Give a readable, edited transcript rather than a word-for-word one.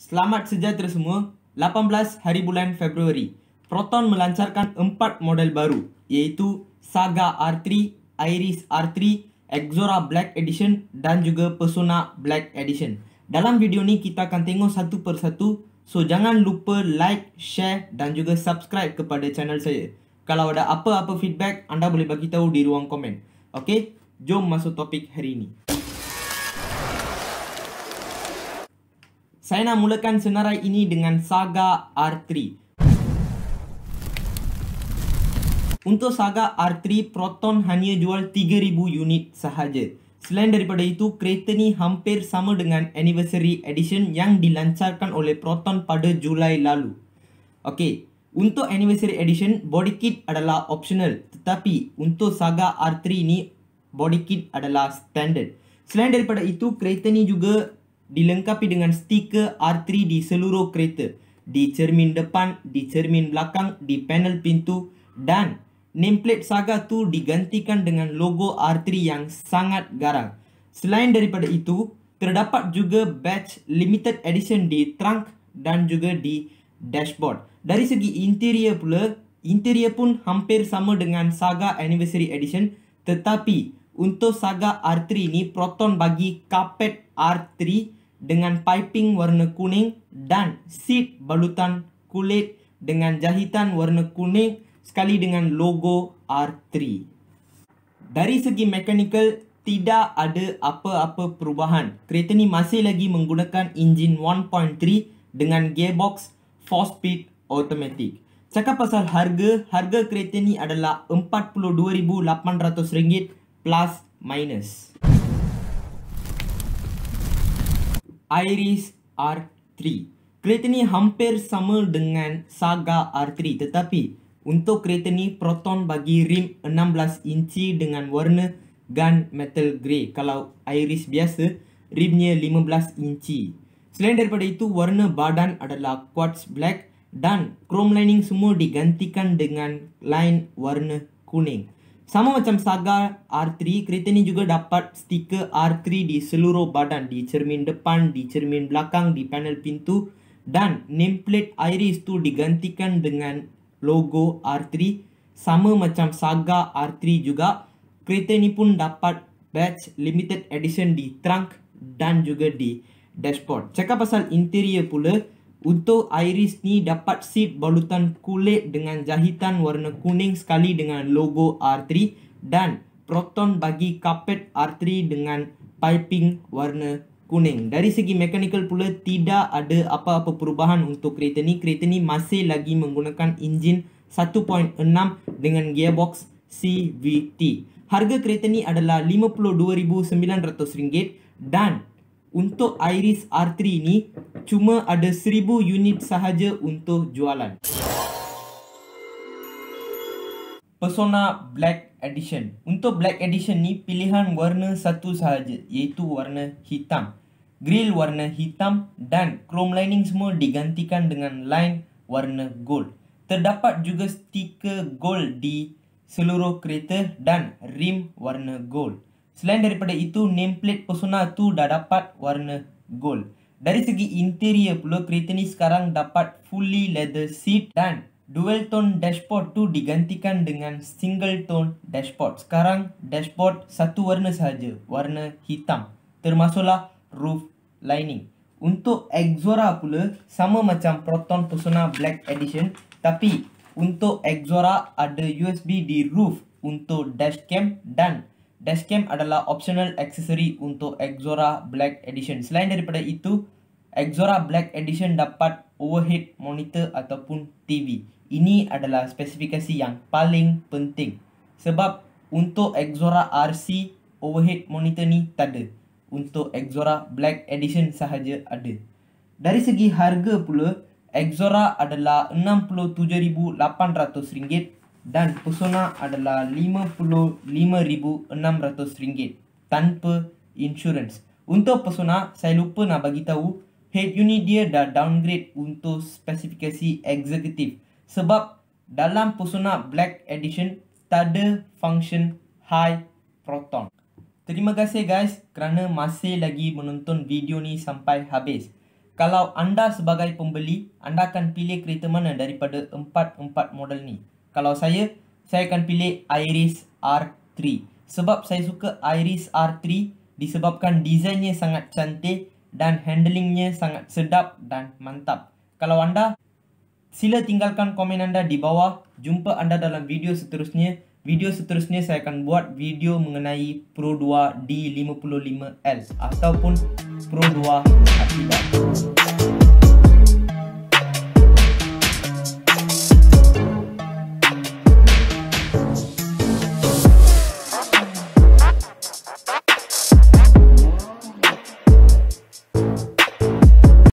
Selamat sejahtera semua. 18 hari bulan Februari, Proton melancarkan 4 model baru, iaitu Saga R3, Iris R3, Exora Black Edition dan juga Persona Black Edition. Dalam video ni kita akan tengok satu persatu. So jangan lupa like, share dan juga subscribe kepada channel saya. Kalau ada apa-apa feedback, anda boleh bagi tahu di ruang komen. Okey, jom masuk topik hari ini. Saya nak mulakan senarai ini dengan Saga R3. Untuk Saga R3, Proton hanya jual 3,000 unit sahaja. Selain daripada itu, kereta ni hampir sama dengan Anniversary Edition yang dilancarkan oleh Proton pada Julai lalu. Okey, untuk Anniversary Edition, body kit adalah optional. Tetapi untuk Saga R3 ni, body kit adalah standard. Selain daripada itu, kereta ni juga dilengkapi dengan stiker R3 di seluruh kereta, di cermin depan, di cermin belakang, di panel pintu, dan nameplate Saga tu digantikan dengan logo R3 yang sangat garang. Selain daripada itu, terdapat juga badge limited edition di trunk dan juga di dashboard. Dari segi interior pula, interior pun hampir sama dengan Saga Anniversary Edition, tetapi untuk Saga R3 ni Proton bagi carpet R3 dengan piping warna kuning dan seat balutan kulit dengan jahitan warna kuning sekali dengan logo R3. Dari segi mechanical, tidak ada apa-apa perubahan. Kereta ni masih lagi menggunakan enjin 1.3 dengan gearbox 4-speed automatic. Cakap pasal harga kereta ni adalah RM42,800 plus minus. Iris R3. Kereta ni hampir sama dengan Saga R3, tetapi untuk kereta ni Proton bagi rim 16 inci dengan warna gunmetal grey. Kalau Iris biasa, rimnya 15 inci. Selain daripada itu, warna badan adalah quartz black dan chrome lining semua digantikan dengan line warna kuning. Sama macam Saga R3, kereta ni juga dapat stiker R3 di seluruh badan, di cermin depan, di cermin belakang, di panel pintu, dan nameplate Iris tu digantikan dengan logo R3. Sama macam Saga R3 juga, kereta ni pun dapat badge limited edition di trunk dan juga di dashboard. Cakap pasal interior pula, untuk Iris ni dapat seat balutan kulit dengan jahitan warna kuning sekali dengan logo R3, dan Proton bagi carpet R3 dengan piping warna kuning. Dari segi mechanical pula, tidak ada apa-apa perubahan untuk kereta ni. Kereta ni masih lagi menggunakan enjin 1.6 dengan gearbox CVT. Harga kereta ni adalah RM52,900 dan untuk Iris R3 ni cuma ada 1,000 unit sahaja untuk jualan. Persona Black Edition. Untuk Black Edition ni pilihan warna satu sahaja, iaitu warna hitam. Grill warna hitam dan chrome lining semua digantikan dengan line warna gold. Terdapat juga stiker gold di seluruh kereta dan rim warna gold. Selain daripada itu, nameplate Persona tu dah dapat warna gold. Dari segi interior pula, kereta ni sekarang dapat fully leather seat dan dual tone dashboard tu digantikan dengan single tone dashboard. Sekarang dashboard satu warna sahaja, warna hitam, termasuklah roof lining. Untuk Exora pula sama macam Proton Persona Black Edition, tapi untuk Exora ada USB di roof untuk dashcam, dan dashcam adalah optional accessory untuk Exora Black Edition. Selain daripada itu, Exora Black Edition dapat overhead monitor ataupun TV. Ini adalah spesifikasi yang paling penting, sebab untuk Exora RC overhead monitor ni tak ada. Untuk Exora Black Edition sahaja ada. Dari segi harga pula, Exora adalah RM67,800 dan Persona adalah RM55,600 tanpa insurans. Untuk Persona, saya lupa nak bagi tahu, head unit dia dah downgrade untuk spesifikasi eksekutif, sebab dalam Persona Black Edition tak ada function high Proton. Terima kasih guys kerana masih lagi menonton video ni sampai habis. Kalau anda sebagai pembeli, anda akan pilih kereta mana daripada empat model ni? Kalau saya akan pilih Iris R3. Sebab saya suka Iris R3 disebabkan desainnya sangat cantik dan handlingnya sangat sedap dan mantap. Kalau anda, sila tinggalkan komen anda di bawah. Jumpa anda dalam video seterusnya. Video seterusnya saya akan buat video mengenai Pro 2 D55L ataupun Pro 2 Akibat.